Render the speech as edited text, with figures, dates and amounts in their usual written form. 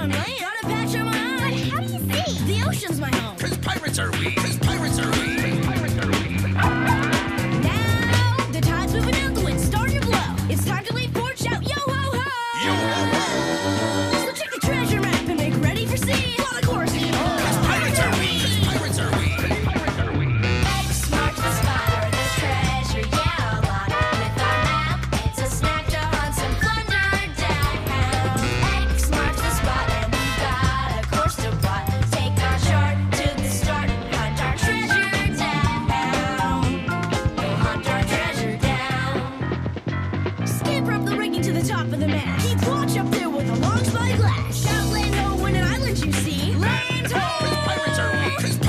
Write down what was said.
on land. Got a patch on my eye. But how do you see? The ocean's my home. 'Cause pirates are we. 'Cause pirates are we. 'Cause pirates are we. Now the tide's moving out, the wind's starting to blow. It's time to leave port, shout yo ho ho. Yo ho ho. So check the treasure map and make ready for sea. While the chorus is 'Cause pirates are we. 'Cause pirates are we. 'Cause pirates are we. X marks the spot where the treasure yell on. With our map, it's a snack to hunt some plunder down. X marks the spot and we've got a course to plot. Take our chart to the start, hunt our treasure down. We'll hunt our treasure down. Scamper up the rigging to the top of the mast. Keep watch up there with a long spyglass. Shout land ho when an island you see. Land ho! 'Cause pirates are we. 'Cause